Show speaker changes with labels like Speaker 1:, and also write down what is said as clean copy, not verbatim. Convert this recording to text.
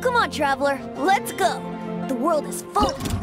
Speaker 1: Come on, traveler, let's go. The world is full.